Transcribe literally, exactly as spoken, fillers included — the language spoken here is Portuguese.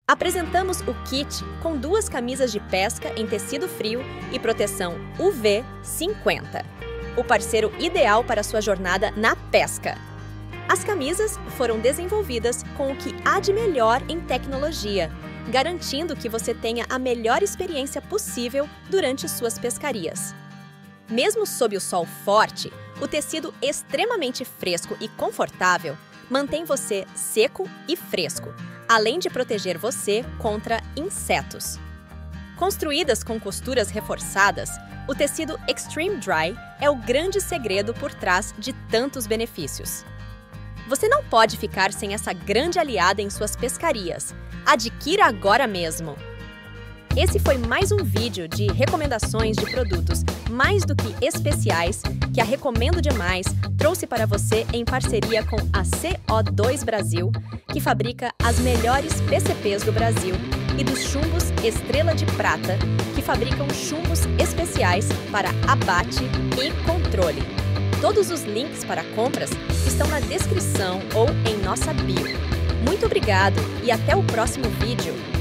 Apresentamos o kit com duas camisas de pesca em tecido frio e proteção U V cinquenta, o parceiro ideal para sua jornada na pesca. As camisas foram desenvolvidas com o que há de melhor em tecnologia, garantindo que você tenha a melhor experiência possível durante suas pescarias. Mesmo sob o sol forte, o tecido extremamente fresco e confortável mantém você seco e fresco, além de proteger você contra insetos. Construídas com costuras reforçadas, o tecido Extreme Dry é o grande segredo por trás de tantos benefícios. Você não pode ficar sem essa grande aliada em suas pescarias. Adquira agora mesmo! Esse foi mais um vídeo de recomendações de produtos mais do que especiais que a Recomendo Demais trouxe para você em parceria com a C O dois Brasil, que fabrica as melhores P C Ps do Brasil, e dos chumbos Estrela de Prata, que fabricam chumbos especiais para abate e controle. Todos os links para compras estão na descrição ou em nossa bio. Muito obrigado e até o próximo vídeo!